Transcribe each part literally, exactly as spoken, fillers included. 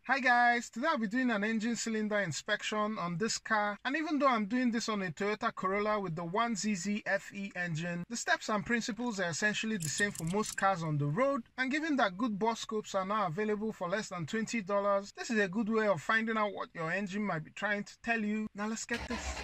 Hi guys, today I'll be doing an engine cylinder inspection on this car, and even though I'm doing this on a Toyota Corolla with the one Z Z F E engine, the steps and principles are essentially the same for most cars on the road, and given that good borescopes are now available for less than twenty dollars, this is a good way of finding out what your engine might be trying to tell you. Now let's get this.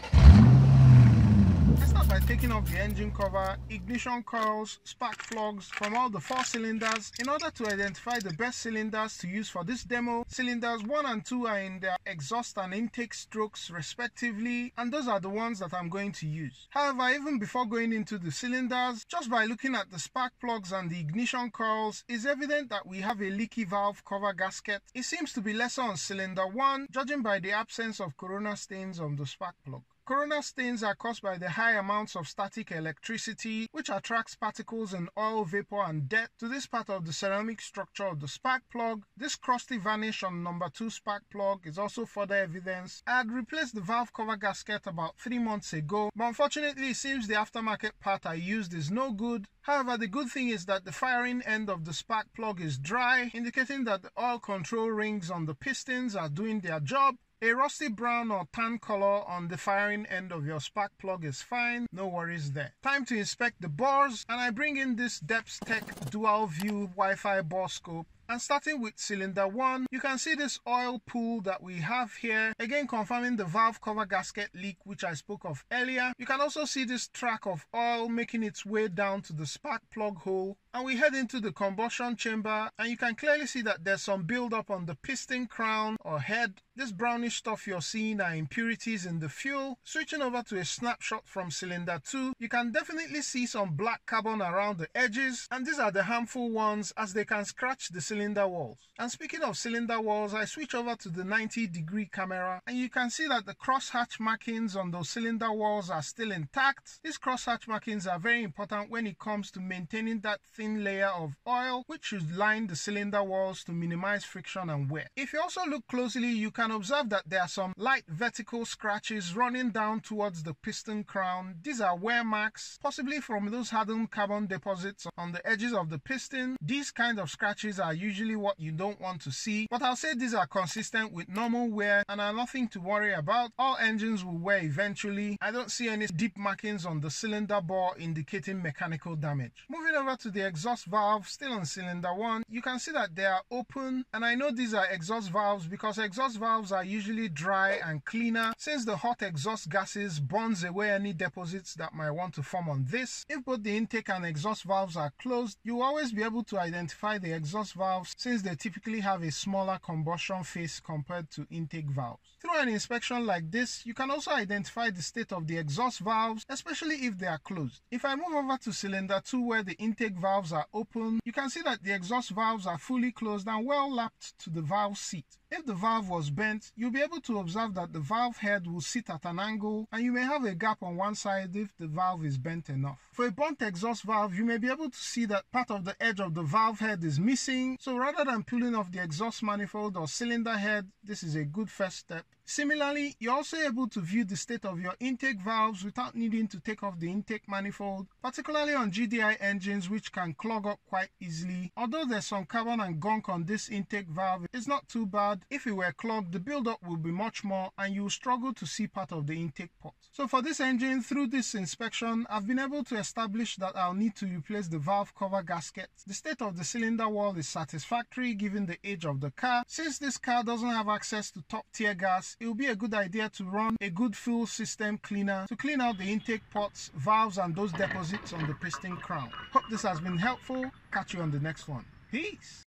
Let's start by taking off the engine cover, ignition coils, spark plugs from all the four cylinders. In order to identify the best cylinders to use for this demo, cylinders one and two are in their exhaust and intake strokes respectively, and those are the ones that I'm going to use. However, even before going into the cylinders, just by looking at the spark plugs and the ignition coils, it's evident that we have a leaky valve cover gasket. It seems to be lesser on cylinder one, judging by the absence of corona stains on the spark plug. Corona stains are caused by the high amounts of static electricity, which attracts particles in oil, vapor, and dirt to this part of the ceramic structure of the spark plug. This crusty varnish on number two spark plug is also further evidence. I had replaced the valve cover gasket about three months ago, but unfortunately it seems the aftermarket part I used is no good. However, the good thing is that the firing end of the spark plug is dry, indicating that the oil control rings on the pistons are doing their job. A rusty brown or tan color on the firing end of your spark plug is fine, no worries there. Time to inspect the bores, and I bring in this Depstech dual view Wi-Fi borescope. And starting with cylinder one, you can see this oil pool that we have here, again confirming the valve cover gasket leak which I spoke of earlier. You can also see this track of oil making its way down to the spark plug hole. And we head into the combustion chamber, and you can clearly see that there's some buildup on the piston crown or head. This brownish stuff you're seeing are impurities in the fuel. Switching over to a snapshot from cylinder two, you can definitely see some black carbon around the edges, and these are the harmful ones as they can scratch the cylinder walls. And speaking of cylinder walls, I switch over to the ninety degree camera, and you can see that the crosshatch markings on those cylinder walls are still intact. These crosshatch markings are very important when it comes to maintaining that thin layer of oil which should line the cylinder walls to minimize friction and wear. If you also look closely, you can observe that there are some light vertical scratches running down towards the piston crown. These are wear marks, possibly from those hardened carbon deposits on the edges of the piston. These kind of scratches are usually what you don't want to see, but I'll say these are consistent with normal wear and are nothing to worry about. All engines will wear eventually. I don't see any deep markings on the cylinder bore indicating mechanical damage. Moving over to the exhaust valve, still on cylinder one, you can see that they are open, and I know these are exhaust valves because exhaust valves are usually dry and cleaner since the hot exhaust gases burns away any deposits that might want to form on this. If both the intake and exhaust valves are closed, you will always be able to identify the exhaust valves since they typically have a smaller combustion face compared to intake valves. Through an inspection like this, you can also identify the state of the exhaust valves, especially if they are closed. If I move over to cylinder two where the intake valves are open, you can see that the exhaust valves are fully closed and well lapped to the valve seat. If the valve was bent, you'll be able to observe that the valve head will sit at an angle, and you may have a gap on one side if the valve is bent enough. For a burnt exhaust valve, you may be able to see that part of the edge of the valve head is missing, so rather than peeling off the exhaust manifold or cylinder head, this is a good first step. Similarly, you're also able to view the state of your intake valves without needing to take off the intake manifold, particularly on G D I engines which can clog up quite easily. Although there's some carbon and gunk on this intake valve, it's not too bad. If it were clogged, the buildup will be much more and you will struggle to see part of the intake port. So for this engine, through this inspection, I've been able to establish that I'll need to replace the valve cover gasket. The state of the cylinder wall is satisfactory given the age of the car. Since this car doesn't have access to top tier gas, it will be a good idea to run a good fuel system cleaner to clean out the intake ports, valves, and those deposits on the piston crown. Hope this has been helpful. Catch you on the next one. Peace!